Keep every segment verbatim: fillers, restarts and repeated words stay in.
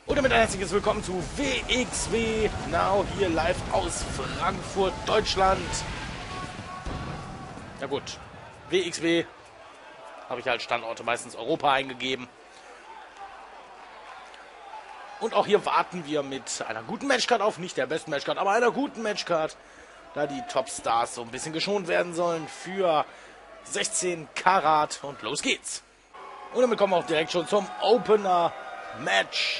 Und damit ein herzliches Willkommen zu W X W Now, hier live aus Frankfurt, Deutschland. Ja gut, W X W habe ich halt Standorte meistens Europa eingegeben. Und auch hier warten wir mit einer guten Matchcard auf, nicht der besten Matchcard, aber einer guten Matchcard, da die Topstars so ein bisschen geschont werden sollen für sechzehn Karat und los geht's. Und damit kommen wir auch direkt schon zum Opener-Match.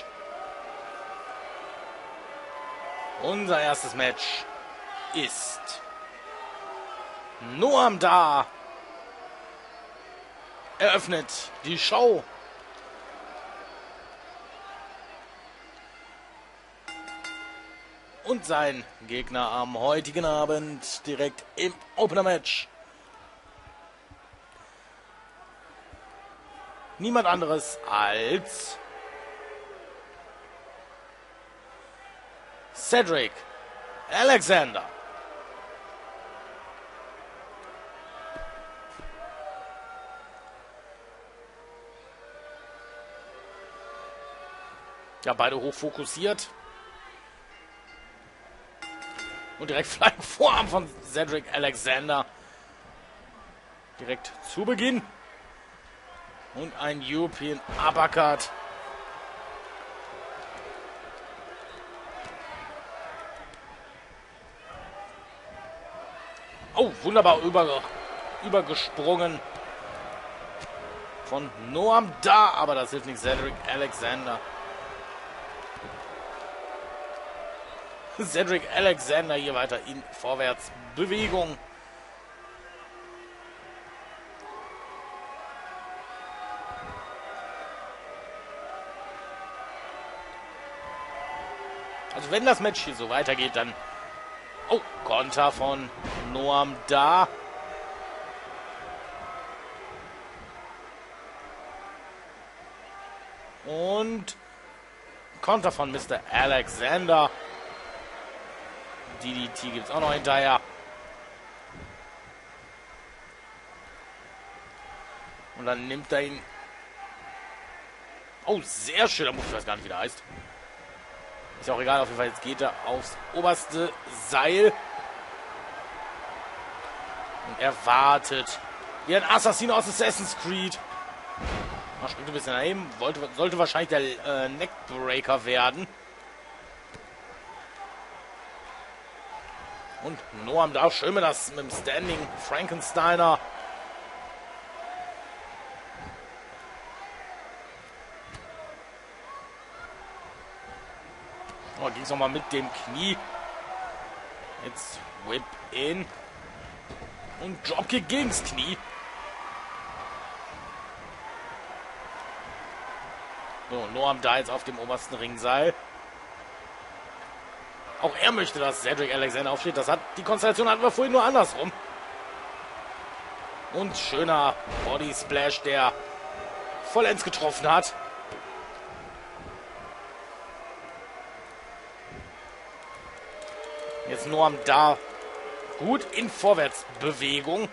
Unser erstes Match ist Noam Dar eröffnet die Show. Und sein Gegner am heutigen Abend direkt im Opener-Match. Niemand anderes als Cedric Alexander. Ja, beide hoch fokussiert. Und direkt Flying Vorarm von Cedric Alexander. Direkt zu Beginn. Und ein European Uppercut. Oh, wunderbar über, übergesprungen von Noam Dar, aber das hilft nicht Cedric Alexander. Cedric Alexander hier weiter in Vorwärtsbewegung. Also wenn das Match hier so weitergeht, dann... Oh, Konter von Noam Dar. Und Konter von Mister Alexander. D D T gibt es auch noch hinterher. Und dann nimmt er ihn... Oh, sehr schön. Ich weiß gar nicht, wie der heißt. Ist ja auch egal, auf jeden Fall, jetzt geht er aufs oberste Seil. Und er wartet. Wie ein Assassino aus Assassin's Creed. Er springt ein bisschen daneben. Wollte, sollte wahrscheinlich der äh, Neckbreaker werden. Und Noam Dar schön mit, das, mit dem Standing Frankensteiner. Oh, ging es nochmal mit dem Knie. Jetzt Whip in. Und Dropkick gegens Knie. So, Noam Dar jetzt auf dem obersten Ringseil. Auch er möchte, dass Cedric Alexander aufsteht. Das hat, die Konstellation hatten wir vorhin nur andersrum. Und schöner Body Splash, der vollends getroffen hat. Jetzt Noam Dar gut in Vorwärtsbewegung.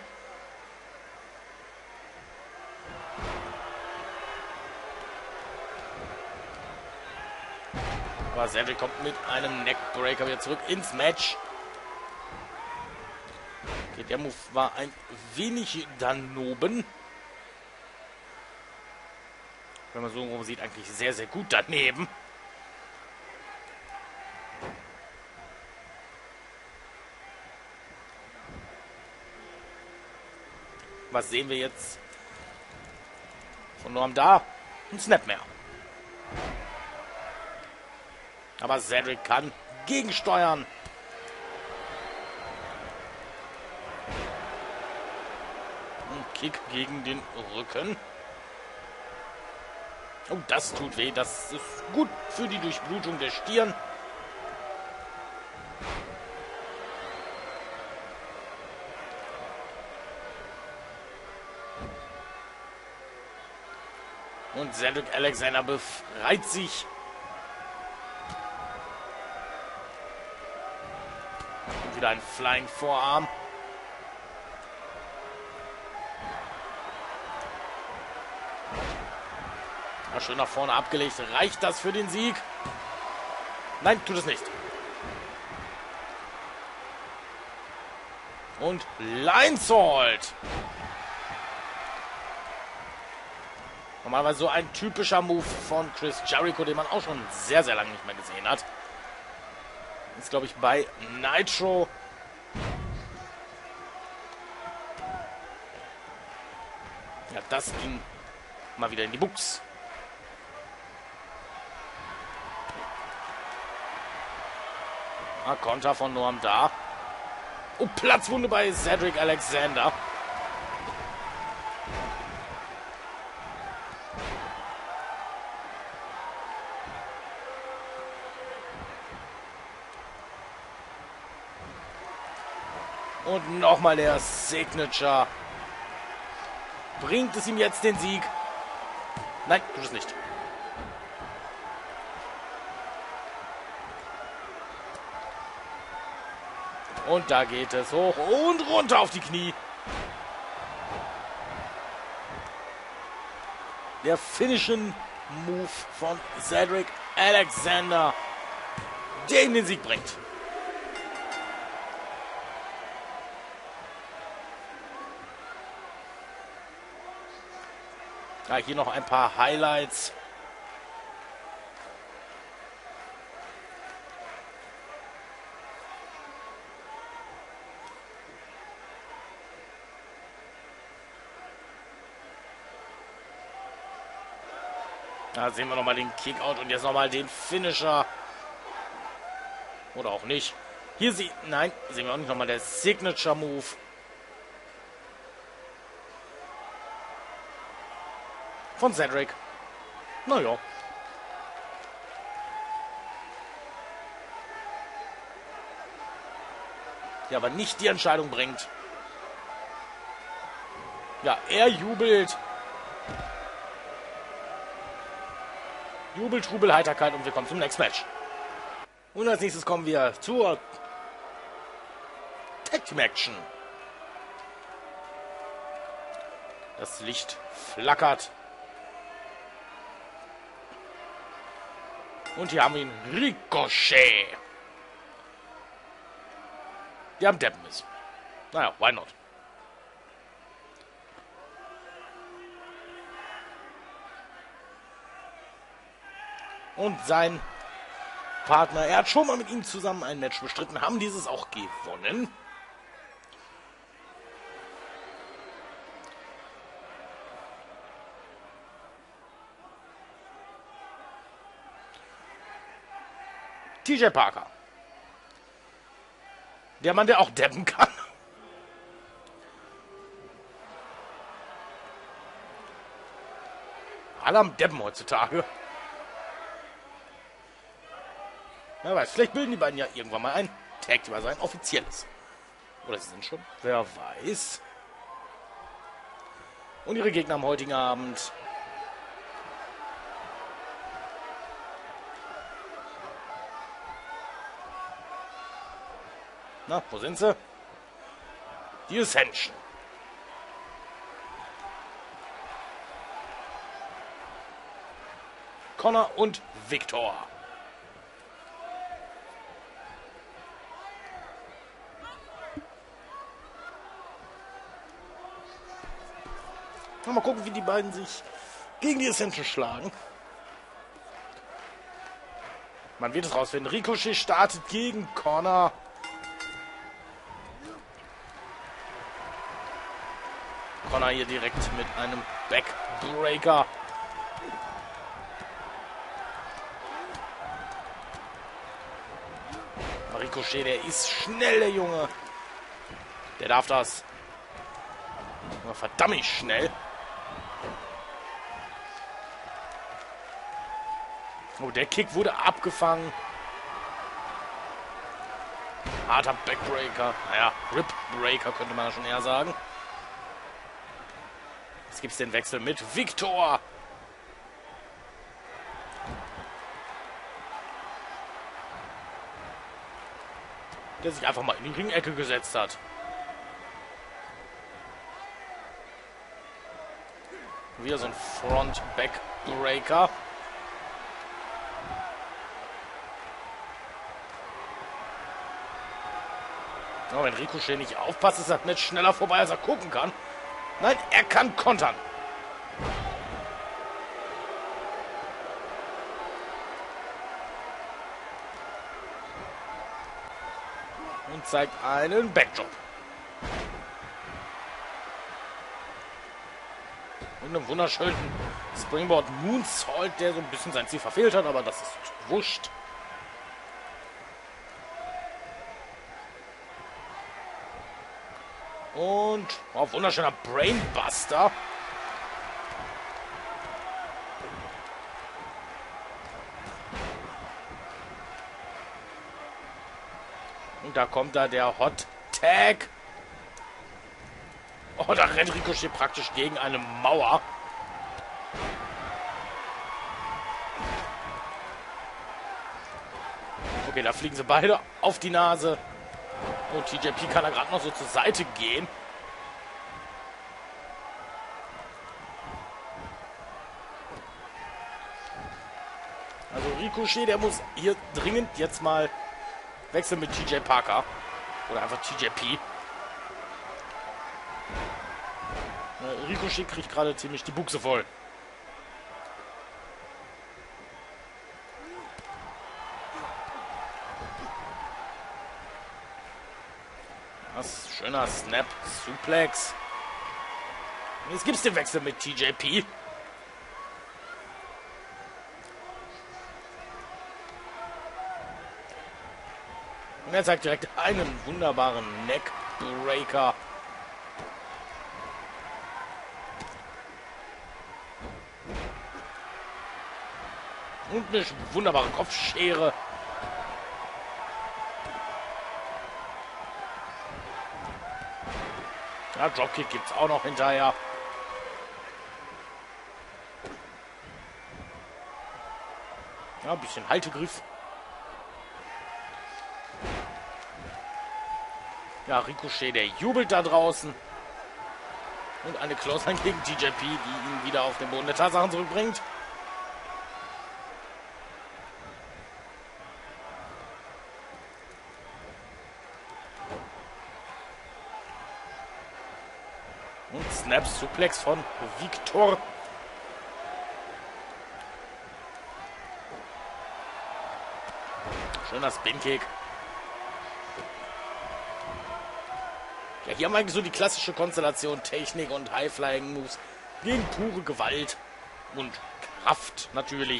Aber Cedric kommt mit einem Neckbreaker wieder zurück ins Match. Okay, der Move war ein wenig daneben. Wenn man so rum sieht, eigentlich sehr, sehr gut daneben. Was sehen wir jetzt von Noam Dar? Ein Snap mehr. Aber Cedric kann gegensteuern. Ein Kick gegen den Rücken. Oh, das tut weh. Das ist gut für die Durchblutung der Stirn. Und Cedric Alexander befreit sich. Und wieder ein Flying Vorarm. Mal schön nach vorne abgelegt. Reicht das für den Sieg? Nein, tut es nicht. Und Lineshold. Normalerweise so ein typischer Move von Chris Jericho, den man auch schon sehr, sehr lange nicht mehr gesehen hat. Ist, glaube ich, bei Nitro. Ja, das ging mal wieder in die Buchs. Ah, Konter von Noam da. Oh, Platzwunde bei Cedric Alexander. Und nochmal der Signature. Bringt es ihm jetzt den Sieg? Nein, tut es nicht. Und da geht es hoch und runter auf die Knie. Der Finishing Move von Cedric Alexander, der ihm den Sieg bringt. Ja, hier noch ein paar Highlights. Da sehen wir nochmal den Kickout und jetzt nochmal den Finisher. Oder auch nicht. Hier sieht, nein, sehen wir auch nicht nochmal der Signature Move. Von Cedric. Naja. Die aber nicht die Entscheidung bringt. Ja, er jubelt. Jubel, Trubel, Heiterkeit und wir kommen zum Next Match. Und als nächstes kommen wir zur Tag Team Action. Das Licht flackert. Und hier haben wir ihn Ricochet. Wir haben Deppen. Naja, why not? Und sein Partner, er hat schon mal mit ihm zusammen ein Match bestritten, haben dieses auch gewonnen. T J Parker. Der Mann, der auch deppen kann. Alle am Deppen heutzutage. Wer weiß, vielleicht bilden die beiden ja irgendwann mal ein Tag Team, also ein offizielles. Oder sie sind schon, wer weiß. Und ihre Gegner am heutigen Abend. Na, wo sind sie? Die Ascension. Connor und Victor. Mal gucken, wie die beiden sich gegen die Ascension schlagen. Man wird es rausfinden. Ricochet startet gegen Connor. Connor hier direkt mit einem Backbreaker. Ricochet, der ist schnell, der Junge. Der darf das. Verdammt schnell. Oh, der Kick wurde abgefangen. Harter Backbreaker. Naja, Ripbreaker könnte man schon eher sagen. Jetzt gibt es den Wechsel mit Victor. Der sich einfach mal in die Ringecke gesetzt hat. Wieder so ein Front-Back Neckbreaker. Oh, wenn Ricochet nicht aufpasst, ist das Match schneller vorbei, als er gucken kann. Nein, er kann kontern. Und zeigt einen Backdrop. Und einen wunderschönen Springboard Moonsault, der so ein bisschen sein Ziel verfehlt hat, aber das ist wurscht. Und oh, wunderschöner Brainbuster. Und da kommt da der Hot Tag. Oh, da rennt Ricochet praktisch gegen eine Mauer. Okay, da fliegen sie beide auf die Nase. Und T J P kann da gerade noch so zur Seite gehen. Also Ricochet, der muss hier dringend jetzt mal wechseln mit T J Parker. Oder einfach T J P. Ricochet kriegt gerade ziemlich die Buchse voll. Was? Schöner Snap, Suplex. Jetzt gibt es den Wechsel mit T J P. Und er zeigt direkt einen wunderbaren Neckbreaker. Und eine wunderbare Kopfschere. Ja, Dropkick gibt es auch noch hinterher. Ja, ein bisschen Haltegriff. Ja, Ricochet, der jubelt da draußen. Und eine Clothesline gegen T J P, die ihn wieder auf den Boden der Tatsachen zurückbringt. Und Snap Suplex von Victor. Schöner Spin-Kick. Ja, hier haben wir eigentlich so die klassische Konstellation Technik und High-Flying-Moves gegen pure Gewalt und Kraft natürlich.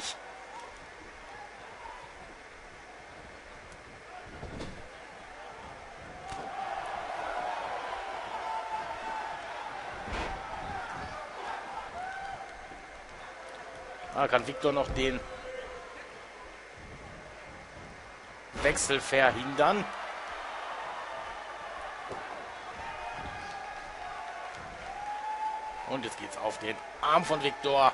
Da kann Victor noch den Wechsel verhindern. Und jetzt geht's auf den Arm von Victor.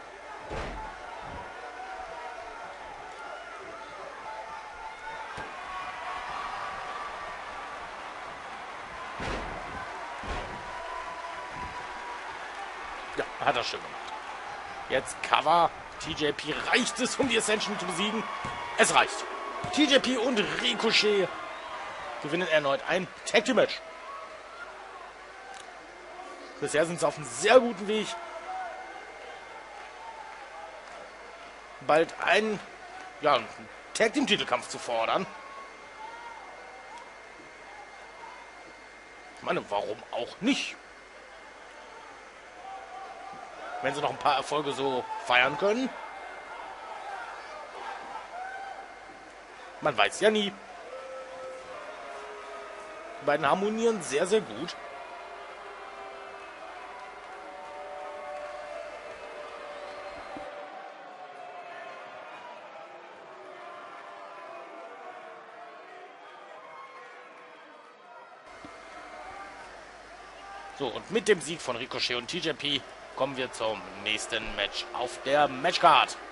Ja, hat er schön gemacht. Jetzt Cover. T J P reicht es, um die Ascension zu besiegen. Es reicht. T J P und Ricochet gewinnen erneut ein Tag Team Match. Bisher sind sie auf einem sehr guten Weg, bald einen, ja, einen Tag Team Titelkampf zu fordern. Ich meine, warum auch nicht? Wenn sie noch ein paar Erfolge so feiern können. Man weiß ja nie. Die beiden harmonieren sehr, sehr gut. So, und mit dem Sieg von Ricochet und T J P kommen wir zum nächsten Match auf der Matchcard.